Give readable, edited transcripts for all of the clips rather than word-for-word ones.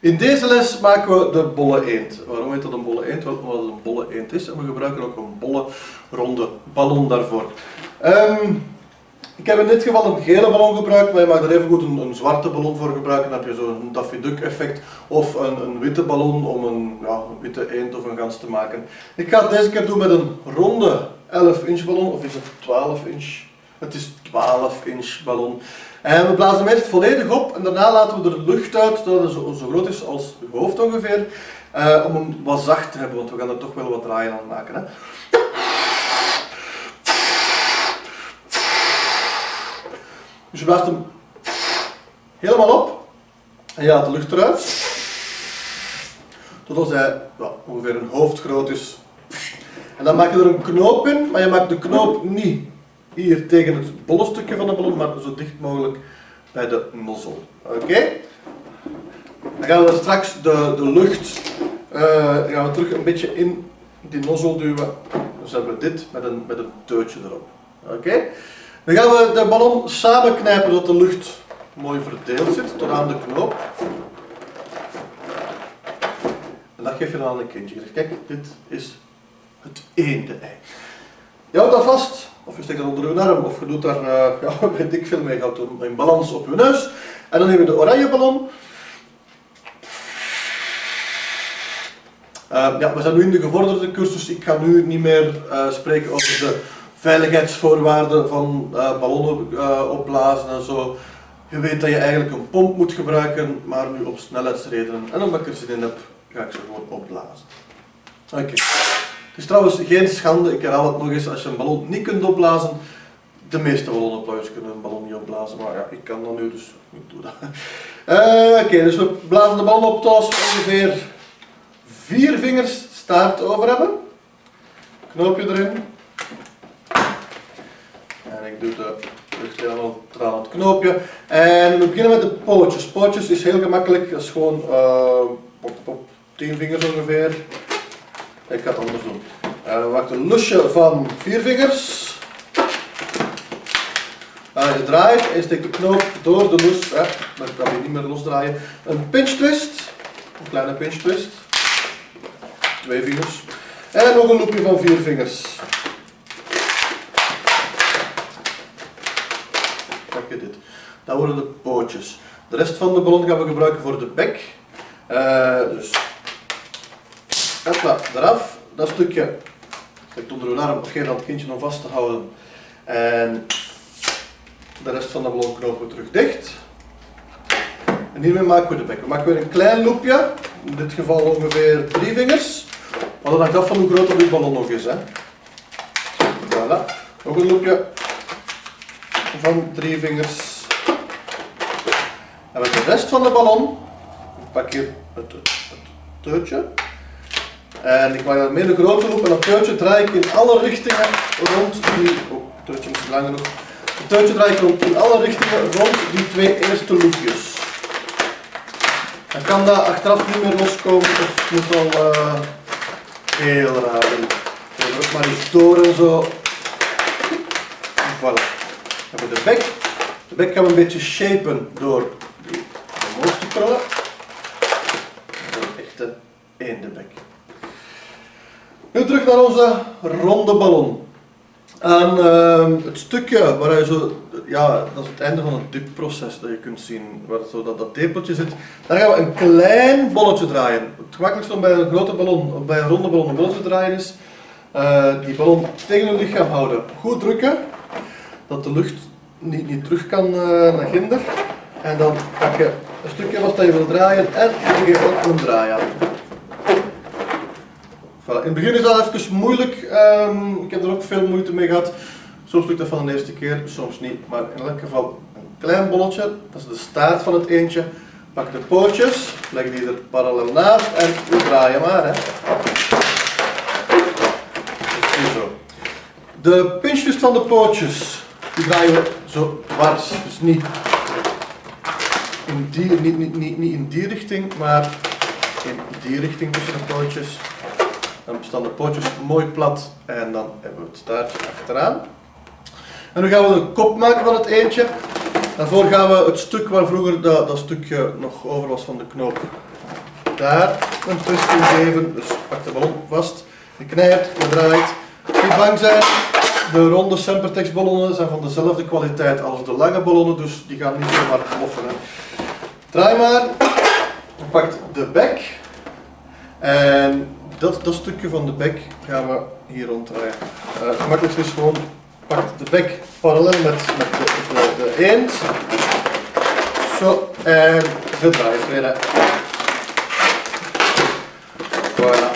In deze les maken we de bolle eend. Waarom heet dat een bolle eend? Wel, omdat het een bolle eend is en we gebruiken ook een bolle ronde ballon daarvoor. Ik heb in dit geval een gele ballon gebruikt, maar je mag er even goed een zwarte ballon voor gebruiken. Dan heb je zo'n Daffy Duck effect of een witte ballon om een witte eend of een gans te maken. Ik ga het deze keer doen met een ronde 11-inch ballon, of is het 12 inch? Het is 12-inch ballon. En we blazen hem eerst volledig op en daarna laten we er lucht uit, dat het zo groot is als je hoofd ongeveer, om hem wat zacht te hebben, want we gaan er toch wel wat draaien aan maken. Hè. Dus je blaast hem helemaal op en je laat de lucht eruit, totdat hij ongeveer een hoofd groot is. En dan maak je er een knoop in, maar je maakt de knoop niet hier tegen het bolle stukje van de ballon, maar zo dicht mogelijk bij de nozzel. Oké? Dan gaan we straks de lucht gaan we terug een beetje in die nozzel duwen. Dus hebben we dit met een teutje erop. Oké? Dan gaan we de ballon samenknijpen zodat de lucht mooi verdeeld zit tot aan de knoop. En dat geef je dan aan een kindje. Kijk, dit is het eendei. Je houdt dat vast, of je steekt dat onder je arm, of je doet daar weet ik veel mee, je houdt een balans op je neus. En dan neem je de oranje ballon. We zijn nu in de gevorderde cursus, ik ga nu niet meer spreken over de veiligheidsvoorwaarden van ballonnen opblazen en zo. Je weet dat je eigenlijk een pomp moet gebruiken, maar nu op snelheidsredenen en omdat ik er zin in heb, ga ik ze gewoon opblazen. Oké. Het is trouwens geen schande, ik herhaal het nog eens, als je een ballon niet kunt opblazen. De meeste ballonnenpluiers kunnen een ballon niet opblazen, maar ja, ik kan dat nu, dus ik doe dat. Oké, dus we blazen de ballon op tot we ongeveer 4 vingers staart over hebben. Knoopje erin. En ik doe de lucht helemaal aan het knoopje. En we beginnen met de pootjes. Pootjes is heel gemakkelijk, dat is gewoon op 10 vingers ongeveer. Ik ga het anders doen. We maken een lusje van 4 vingers. Je draait en je steekt de knoop door de lus. Dan kan je niet meer losdraaien. Een pinch twist. Een kleine pinch twist. 2 vingers. En nog een loopje van 4 vingers. Kijk je dit. Dat worden de pootjes. De rest van de ballon gaan we gebruiken voor de bek. Dus hopla, eraf. Dat stukje steekt onder uw arm of geef aan het kindje om vast te houden. En de rest van de ballon knopen we terug dicht. En hiermee maken we de bek. We maken weer een klein loopje. In dit geval ongeveer 3 vingers. Maar dat hangt af van hoe groot uw ballon nog is. Hè. Voilà. Nog een loopje van 3 vingers. En met de rest van de ballon, ik pak hier het teutje. En ik maak daarmee een grote loop en dat teutje draai ik in alle richtingen rond die... Oh, het teutje is lang genoeg. Het teutje draai ik in alle richtingen rond die 2 eerste loopjes. Dan kan dat achteraf niet meer loskomen of het moet al heel raar doen. Er ook maar eens door en zo. Voilà. Dan hebben we de bek. De bek gaan we een beetje shapen door die omhoog te krullen. Een echte eendenbek. Nu terug naar onze ronde ballon. Aan het stukje waar je zo, dat is het einde van het dipproces dat je kunt zien, waar zo dat tepeltje zit. Daar gaan we een klein bolletje draaien. Het gemakkelijkste om bij een grote ballon, bij een ronde ballon een bolletje te draaien is, die ballon tegen je lichaam houden. Goed drukken, dat de lucht niet terug kan naar ginder. En dan pak je een stukje wat je wil draaien en je geeft ook een draai aan. Voilà. In het begin is dat even moeilijk, ik heb er ook veel moeite mee gehad. Soms lukt dat van de eerste keer, soms niet. Maar in elk geval een klein bolletje, dat is de staart van het eendje. Pak de pootjes, leg die er parallel naast en we draaien maar. Hè. Dus zo. De pinch twist van de pootjes, die draaien we zo dwars, dus niet in die richting, maar in die richting tussen de pootjes. Dan staan de pootjes mooi plat en dan hebben we het staartje achteraan. En nu gaan we de kop maken van het eendje. Daarvoor gaan we het stuk waar vroeger dat stukje nog over was van de knoop daar een twist in geven. Dus pak de ballon vast, je knijpt, je draait. Niet bang zijn, de ronde Sempertex ballonnen zijn van dezelfde kwaliteit als de lange ballonnen, dus die gaan niet zomaar ploffen. Hè. Draai maar, je pakt de bek en dat stukje van de bek gaan we hier ronddraaien. Het gemakkelijkste is gewoon, pak de bek parallel met de eend. Zo, en gedraaid weer. Voilà.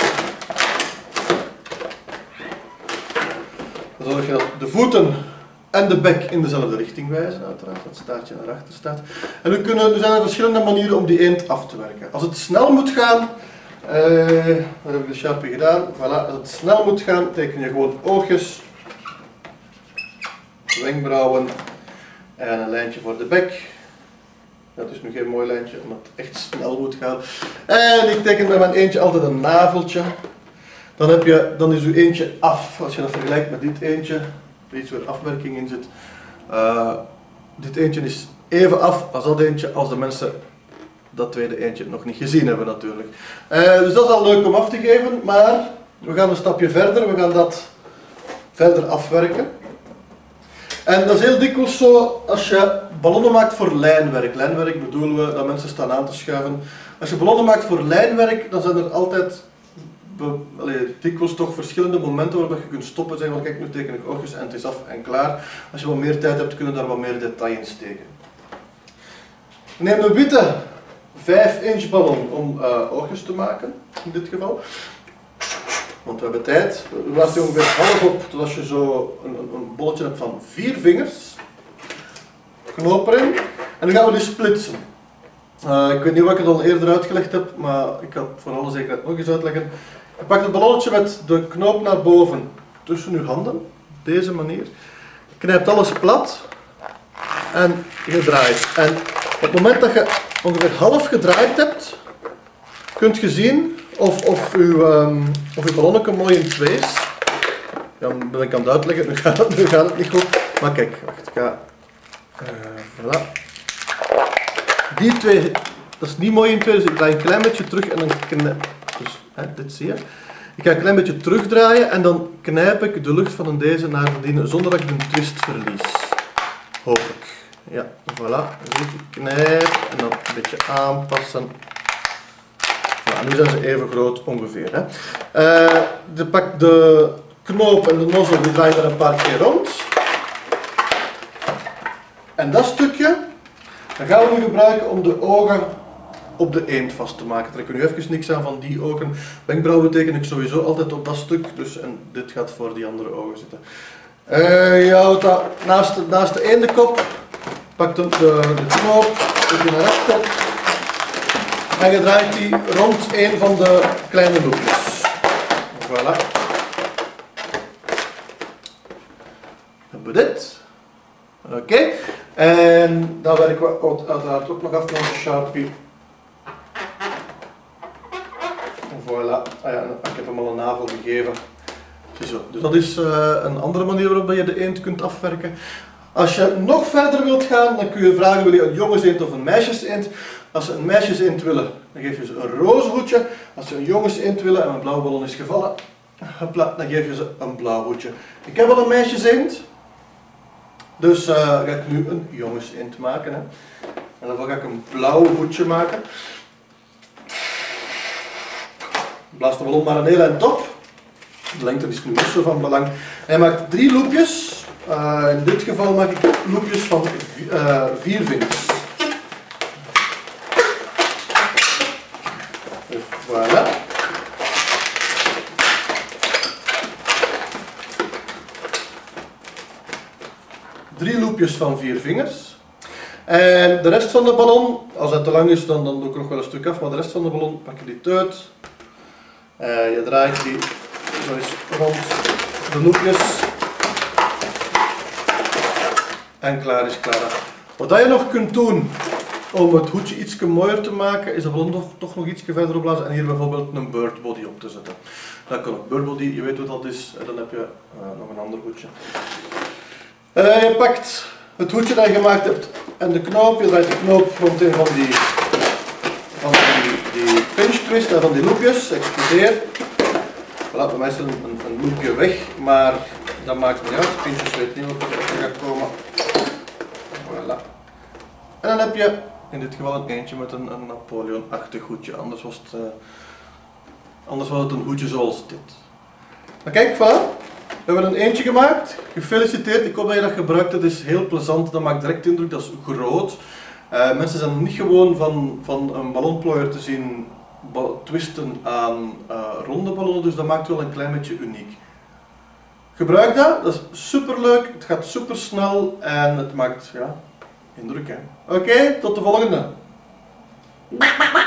Dan zorg je dat de voeten en de bek in dezelfde richting wijzen, uiteraard, dat staartje naar achter staat. En er zijn er verschillende manieren om die eend af te werken. Als het snel moet gaan, wat heb ik de Sharpie gedaan? Voilà, als het snel moet gaan, teken je gewoon oogjes, wenkbrauwen en een lijntje voor de bek. Dat is nu geen mooi lijntje, omdat het echt snel moet gaan. En ik teken bij mijn eentje altijd een naveltje. Dan is uw eentje af. Als je dat vergelijkt met dit eentje, er iets waar afwerking in zit. Dit eentje is even af als dat eentje, als de mensen dat tweede eentje nog niet gezien hebben natuurlijk. Dus dat is al leuk om af te geven, maar we gaan een stapje verder. We gaan dat verder afwerken. En dat is heel dikwijls zo als je ballonnen maakt voor lijnwerk. Lijnwerk bedoelen we dat mensen staan aan te schuiven. Als je ballonnen maakt voor lijnwerk, dan zijn er altijd dikwijls toch verschillende momenten waarop je kunt stoppen en zeggen van kijk, nu teken ik oogjes en het is af en klaar. Als je wat meer tijd hebt, kunnen daar wat meer detail in steken. Neem een witte 5-inch ballon om oogjes te maken, in dit geval. Want we hebben tijd. Laat je ongeveer half op, zodat je zo een bolletje hebt van 4 vingers. Knoop erin. En dan gaan we die splitsen. Ik weet niet wat ik het al eerder uitgelegd heb, maar ik ga het voor alle zekerheid nog eens uitleggen. Je pakt het ballonnetje met de knoop naar boven tussen je handen, op deze manier. Je knijpt alles plat en je draait. En op het moment dat je ongeveer half gedraaid hebt, kunt je zien of uw ballonnetje mooi in twee is. Ja, dan ben ik aan het uitleggen, nu gaat het niet goed. Maar kijk, wacht, ik ga... voilà. Die twee, dat is niet mooi in twee, dus ik draai een klein beetje terug en dan knijp. Dus, dit zie je. Ik ga een klein beetje terugdraaien en dan knijp ik de lucht van deze naar voordien zonder dat ik de twist verlies. Hopelijk. Ja, voilà. Ik knijp en dan een beetje aanpassen. Nou, nu zijn ze even groot ongeveer. Hè. Pak de knoop en de nozzel, die draai je er een paar keer rond. En dat stukje, dat gaan we nu gebruiken om de ogen op de eend vast te maken. Trek nu even niks aan van die ogen. Wenkbrauwen teken ik sowieso altijd op dat stuk, dus en dit gaat voor die andere ogen zitten. Je houdt dat naast de eendenkop, pak de knoop, zet je naar rechtop en je draait die rond een van de kleine loopjes. Voilà. Dan hebben we dit. Oké. En dan werken we uiteraard ook nog af met een Sharpie. Voilà, ah ja, ik heb hem al een navel gegeven. Ziezo. Dus dat is een andere manier waarop je de eend kunt afwerken. Als je nog verder wilt gaan, dan kun je vragen: wil je een jongenseend of een meisjeseend? Als ze een meisjeseend willen, dan geef je ze een roze hoedje. Als ze een jongenseend willen en een blauwe ballon is gevallen, dan geef je ze een blauw hoedje. Ik heb al een meisjeseend, dus ga ik nu een jongenseend maken. Hè. En daarvoor ga ik een blauw hoedje maken. Blaas de ballon maar een heel eind op. De lengte is nu niet zo van belang. Hij maakt 3 loopjes. In dit geval maak ik loopjes van 4 vingers. Dus voilà. Drie loopjes van 4 vingers. En de rest van de ballon, als het te lang is, dan doe ik nog wel een stuk af, maar de rest van de ballon pak je die uit. Je draait die zo eens rond de loopjes. En klaar is klaar. Wat je nog kunt doen om het hoedje iets mooier te maken, is de ballon toch nog iets verder opblazen en hier bijvoorbeeld een birdbody op te zetten. Dat kan ook birdbody, je weet wat dat is, en dan heb je nog een ander hoedje. Je pakt het hoedje dat je gemaakt hebt en de knoop, je draait de knoop rond een van die die pinch twist en van die loopjes, excuseer. Voilà, bij mij is een loopje weg, maar dat maakt niet uit. Pinches weet niet wat er gaat komen. Voilà. En dan heb je in dit geval een eentje met een Napoleon-achtig hoedje, anders was het een hoedje zoals dit. Maar kijk, voilà. We hebben een eentje gemaakt. Gefeliciteerd, ik hoop dat je dat gebruikt. Dat is heel plezant, dat maakt direct indruk, dat is groot. Mensen zijn niet gewoon van een ballonplooier te zien twisten aan ronde ballonnen, dus dat maakt wel een klein beetje uniek. Gebruik dat is super leuk, het gaat super snel en het maakt indruk. Oké, tot de volgende.